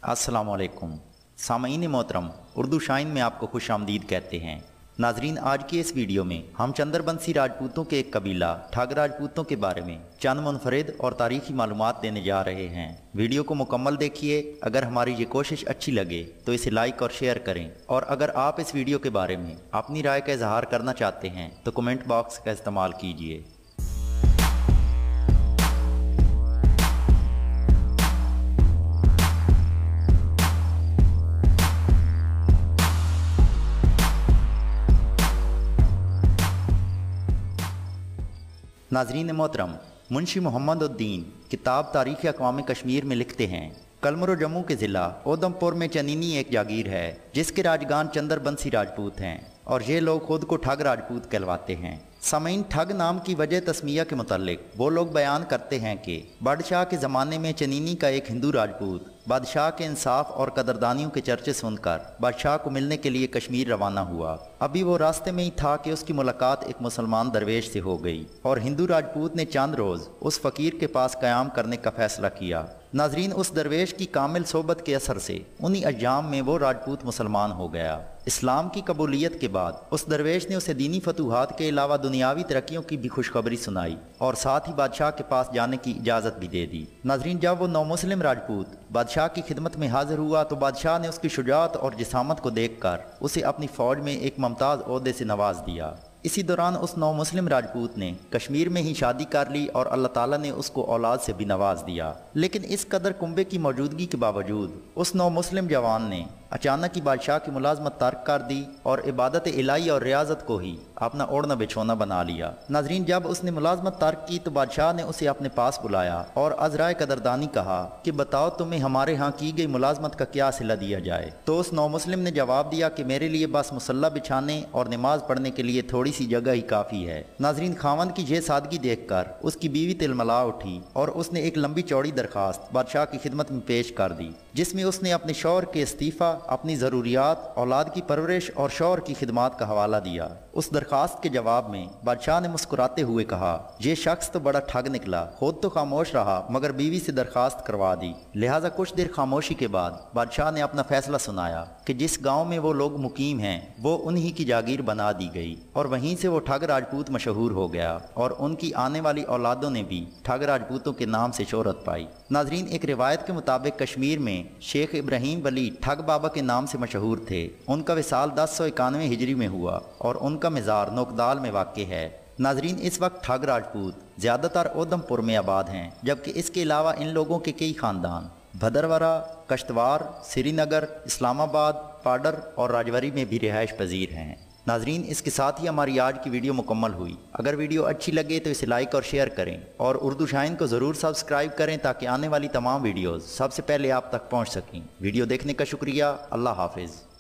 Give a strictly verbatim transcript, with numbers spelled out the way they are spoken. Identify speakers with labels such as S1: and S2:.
S1: अस्सलामुअलैकुम सामईन मोहतरम, उर्दू शाइन में आपको खुश आमदीद कहते हैं। नाजरीन, आज की इस वीडियो में हम चंद्रबंसी राजपूतों के एक कबीला ठग राजपूतों के बारे में चंद मुनफरिद और तारीखी मालूमात देने जा रहे हैं। वीडियो को मुकम्मल देखिए। अगर हमारी ये कोशिश अच्छी लगे तो इसे लाइक और शेयर करें, और अगर आप इस वीडियो के बारे में अपनी राय का इजहार करना चाहते हैं तो कमेंट बॉक्स का इस्तेमाल कीजिए। नाजरीन मोहतरम, मुंशी मोहम्मद उद्दीन किताब तारीख़ अक़वाम कश्मीर में लिखते हैं, कलमरो जम्मू के ज़िला उधमपुर में चनीनी एक जागीर है जिसके राजगान चंद्रबंसी राजपूत हैं, और ये लोग खुद को ठग राजपूत कहलवाते हैं। सामईन, ठग नाम की वजह तस्मिया के मुतालिक वो लोग बयान करते हैं कि बादशाह के ज़माने में चनीनी का एक हिंदू राजपूत बादशाह के इंसाफ और कदरदानियों के चर्चे सुनकर बादशाह को मिलने के लिए कश्मीर रवाना हुआ। अभी वो रास्ते में ही था कि उसकी मुलाकात एक मुसलमान दरवेश से हो गई, और हिंदू राजपूत ने चंद रोज़ उस फ़कीर के पास क़याम करने का फ़ैसला किया। नाजरीन, उस दरवेश की कामिल सोबत के असर से उन्हीं अय्याम में वो राजपूत मुसलमान हो गया। इस्लाम की कबूलियत के बाद उस दरवेश ने उसे दीनी फतूहात के अलावा दुनियावी तरक्कियों की भी खुशखबरी सुनाई, और साथ ही बादशाह के पास जाने की इजाज़त भी दे दी। नाजरीन, जब वो नौ मुस्लिम राजपूत बादशाह की खिदमत में हाजिर हुआ तो बादशाह ने उसकी शुजाअत और जिसामत को देखकर उसे अपनी फ़ौज में एक मुमताज़ ओहदे से नवाज दिया। इसी दौरान उस नौ मुस्लिम राजपूत ने कश्मीर में ही शादी कर ली और अल्लाह ताला ने उसको औलाद से भी नवाज दिया। लेकिन इस कदर कुंबे की मौजूदगी के बावजूद उस नौ मुस्लिम जवान ने अचानक ही बादशाह की मुलाजमत तर्क कर दी और इबादत इलाही और रियाजत को ही अपना ओढ़ना बिछोना बना लिया। नाजरीन, जब उसने मुलाजमत तर्क की तो बादशाह ने उसे अपने पास बुलाया और अज़राए कदरदानी कहा कि बताओ तुम्हें हमारे यहाँ की गई मुलाजमत का क्या सिला दिया जाए। तो उस नौ मुस्लिम ने जवाब दिया कि मेरे लिए बस मुसल्ला बिछाने और नमाज पढ़ने के लिए थोड़ी सी जगह ही काफ़ी है। नाजरीन, खावंद की यह सादगी देखकर उसकी बीवी तिलमला उठी और उसने एक लंबी चौड़ी दरखास्त बादशाह की खिदमत में पेश कर दी, जिसमें उसने अपने शौहर के इस्तीफ़ा, अपनी ज़रूरियात, औलाद की परवरिश और शौहर की खिदमत का हवाला दिया। उस दरखास्त के जवाब में बादशाह ने मुस्कुराते हुए कहा, ये शख्स तो बड़ा ठग निकला, खुद तो खामोश रहा मगर बीवी से दरखास्त करवा दी। लिहाजा कुछ देर खामोशी के बाद बादशाह ने अपना फैसला सुनाया कि जिस गाँव में वो लोग मुकीम हैं वो उन्हीं की जागीर बना दी गई, और वहीं से वो ठग राजपूत मशहूर हो गया, और उनकी आने वाली औलादों ने भी ठग राजपूतों के नाम से शोहरत पाई। नाजरीन, एक रिवायत के मुताबिक कश्मीर में शेख इब्राहिम वली ठग बाबा के नाम से मशहूर थे। उनका विसाल दस सौ इक्यानवे हिजरी में हुआ और उनका मज़ार नोकदाल में वाक़ है। नाजरीन, इस वक्त ठग राजपूत ज़्यादातर उधमपुर में आबाद हैं, जबकि इसके अलावा इन लोगों के कई ख़ानदान भदरवारा, कश्तवार, श्रीनगर, इस्लामाबाद, पाडर और राजौरी में भी रिहाइश पजीर हैं। नाजरीन, इसके साथ ही हमारी आज की वीडियो मुकम्मल हुई। अगर वीडियो अच्छी लगे तो इसे लाइक और शेयर करें, और उर्दू शाइन को ज़रूर सब्सक्राइब करें ताकि आने वाली तमाम वीडियोज़ सबसे पहले आप तक पहुँच सकें। वीडियो देखने का शुक्रिया। अल्लाह हाफिज़।